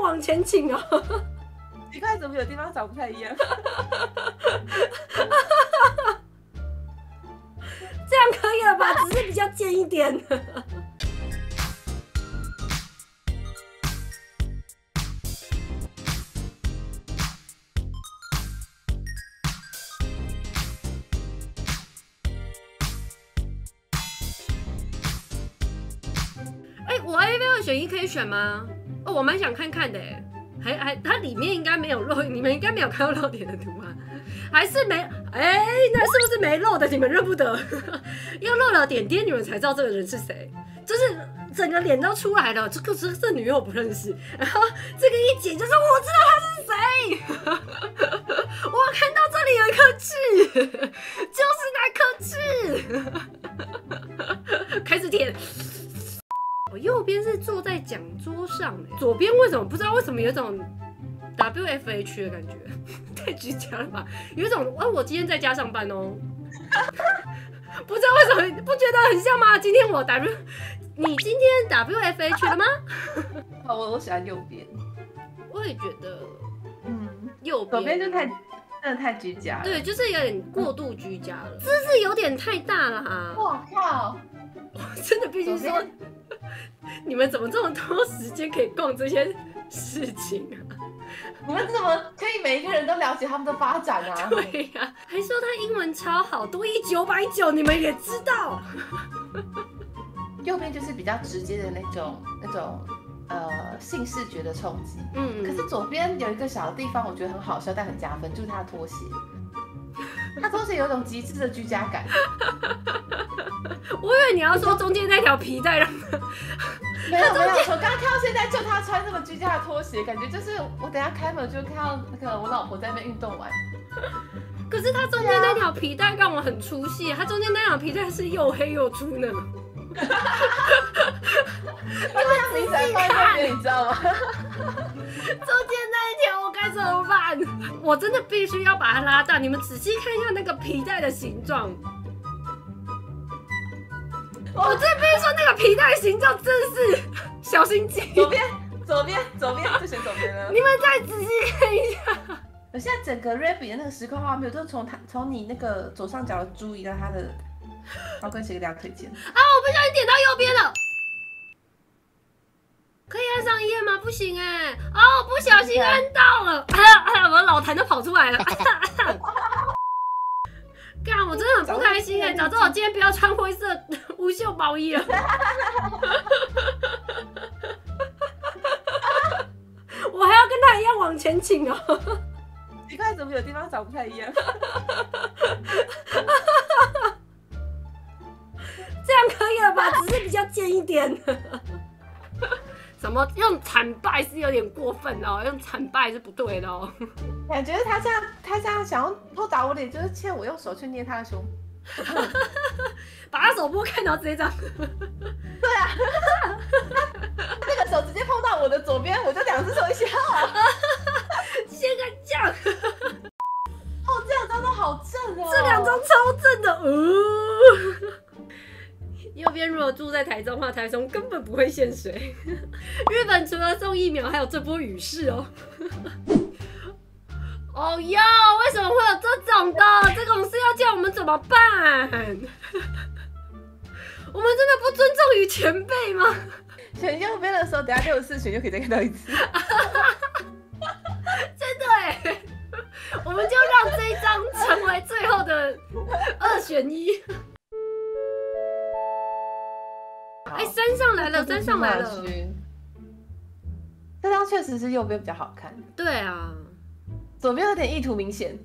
往前倾哦。 奇怪，怎么有地方长不太一样？ 这样可以了吧？只是比较尖一点。我 A2 选一可以选吗？哦，我蛮想看看的哎，它里面应该没有漏，你们应该没有看到漏点的图啊？还是没？哎，那是不是没漏的？你们认不得？要漏了点点，你们才知道这个人是谁，就是整个脸都出来了。这女友不认识，然后这个一剪就是我知道他是谁。我看到这里有一颗痣，就是那颗痣。开始舔。我右边是坐在讲桌上，左边为什么不知道为什么有一种 WFH 的感觉，太居家了吧？有一种我今天在家上班哦，不知道为什么不觉得很像吗？今天你今天 WFH 了吗？ 我喜欢右边， 我也觉得，右边左边就真的太居家了， 对，就是有点过度居家了，姿势有点太大了哈。 我靠！ 我真的必须说，你们怎么这么多时间可以逛这些事情啊？ 你们怎么可以每一个人都了解他们的发展啊？ 对呀、还说他英文超好，多益990，你们也知道。 右边就是比较直接的那种性视觉的冲击，可是左边有一个小的地方，我觉得很好笑，但很加分，就是他的拖鞋。他拖鞋有一种极致的居家感。 我以为你要说中间那条皮带让他， 没有，我刚刚看到现在就他穿这么居家的拖鞋，感觉就是我等一下开门就看到那个我老婆在那边运动完。 可是他中间那条皮带让我很出戏，他中间那条皮带是又黑又粗呢。 他这样明显放在那边，你知道吗？ 中间那一条我该怎么办？我真的必须要把它拉大，你们仔细看一下那个皮带的形状。我真的必须说，那个皮带的形状真的是小心机。 左边就选左边了。 你们再仔细看一下。 我现在整个 Rabbit 的那个实况画面，都是从你那个左上角的猪移到他的高跟鞋两腿间。 啊！我不小心点到右边了。可以按上一页吗？不行哎、哦，不小心按到了，我的老痰都跑出来了。干，我真的很不开心哎！早知道我今天不要穿灰色无袖毛衣了。我还要跟他一样往前倾哦。 奇怪，怎么有地方长不太一样？ 这样可以了吧？只是比较尖一点。什么用惨败是有点过分哦，用惨败是不对的哦。 感觉他这样想要偷打我脸，就是欠我用手去捏他的胸， 把他手拨开，然后直接这样。 对啊，那个手直接碰到我的左边，我就两只手一起哈。 先敢讲。 哦，这两张都好正哦， 这两张超正的。右边如果住在台中的话，台中根本不会限水。日本除了送疫苗，还有这波雨势哦。哦哟，为什么会有这种的？这种事要叫我们怎么办？我们真的不尊重于前辈吗？ 选右边的时候，等下64选就可以再看到一次。 真的哎，我们就让这一张成为最后的2选1。哎，山上来了，山上来了。 这张确实是右边比较好看。 对啊， 左边有点意图明显。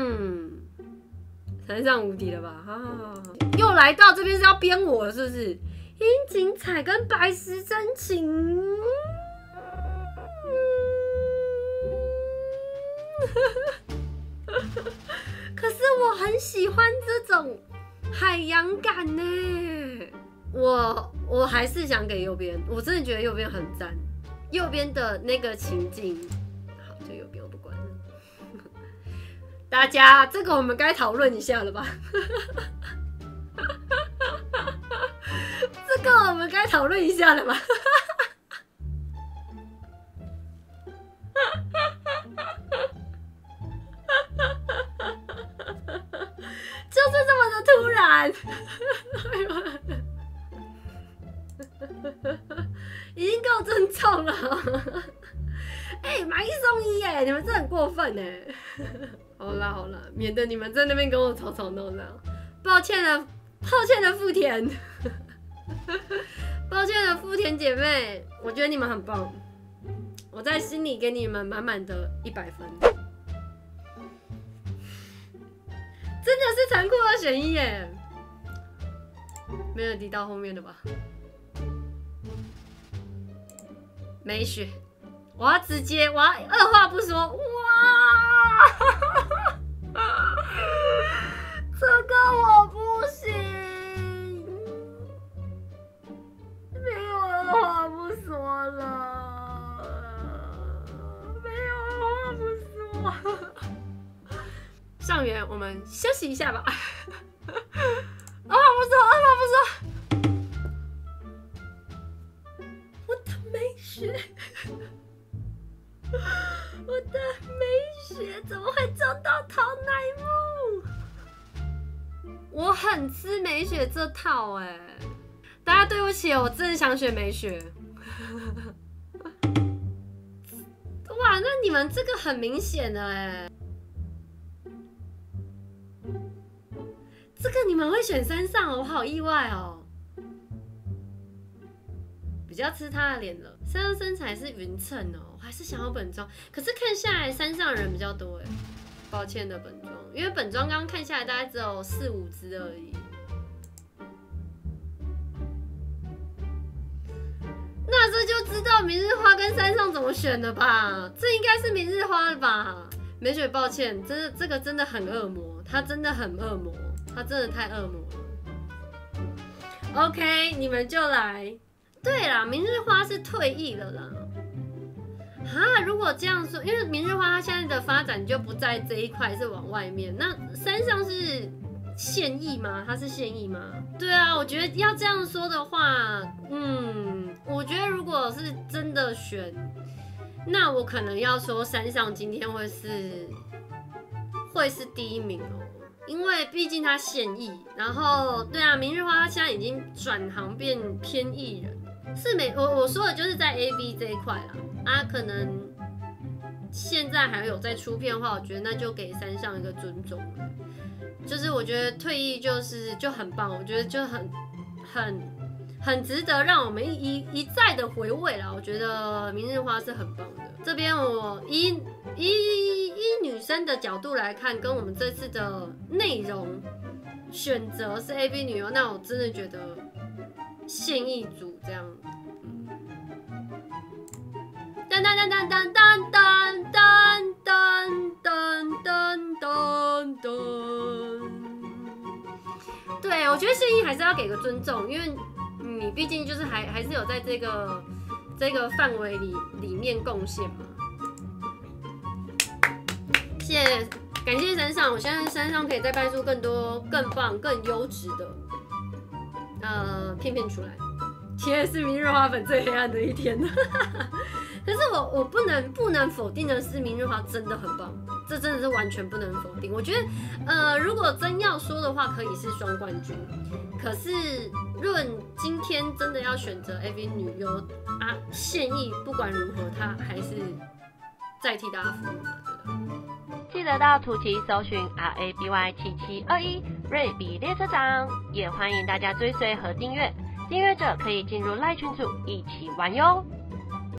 山上无敌了吧？又来到这边是要编我了，是不是？樱井彩跟白石真情。可是我很喜欢这种海洋感呢。我还是想给右边，我真的觉得右边很赞。右边的那个情境，好，就右边我不管了。大家，这个我们该讨论一下了吧？这个我们该讨论一下了吧？ 完，已经够尊重了。买1送1耶，你们真的很过分耶。好啦，免得你们在那边跟我吵吵闹闹。抱歉了，富田。抱歉了，富田姐妹，我觉得你们很棒，我在心里给你们满满的100分。真的是残酷2选1耶，没有滴到后面的吧？没选，我要直接，我要二话不说，哇！这个我不行，没有二话不说了，没有二话不说。上元，我们休息一下吧。二话不说。我的美雪，怎么会撞到桃乃木？我很吃美雪这套大家对不起，我真的想选美雪。哇，那你们这个很明显的这个你们会选山上我好意外哦。比较吃他的脸了，山上身材是匀称哦，我还是想要本庄，可是看下来山上人比较多抱歉的本庄，因为本庄刚刚看下来大概只有4、5只而已。那这就知道明日花跟山上怎么选了吧？这应该是明日花了吧？美雪，抱歉，这个真的很恶魔，他真的很恶魔，他真的太恶魔了。OK， 你们就来。对啦，明日花是退役了啦。如果这样说，因为明日花它现在的发展就不在这一块，是往外面。那山上是现役吗？它是现役吗？对啊，我觉得要这样说的话，我觉得如果是真的选，那我可能要说山上今天会是第1名哦，因为毕竟它现役。然后对啊，明日花它现在已经转行变偏艺人，是我说的就是在 AV 这一块啦。可能现在还有在出片的话，我觉得那就给山上一个尊重了。就是我觉得退役就很棒，我觉得就很值得让我们一再的回味啦。我觉得明日花是很棒的。这边我以女生的角度来看，跟我们这次的内容选择是 AV 女优，那我真的觉得现役组这样。噔噔噔噔噔噔噔。对，我觉得现役还是要给个尊重，因为你毕竟就是还是有在这个范围里面贡献嘛。感谢山上，我相信山上可以再拍出更多、更棒、更优质的片出来。今天是明日花粉最黑暗的一天。可是我不能否定的是，明日花真的很棒，这真的是完全不能否定。我觉得，如果真要说的话，可以是双冠军。可是，论今天真的要选择 AV 女优现役不管如何，她还是再替大家服务嘛，对的。 记得到图奇搜寻 RABY7721 瑞比列车长，也欢迎大家追随和订阅。订阅者可以进入赖群组一起玩哟。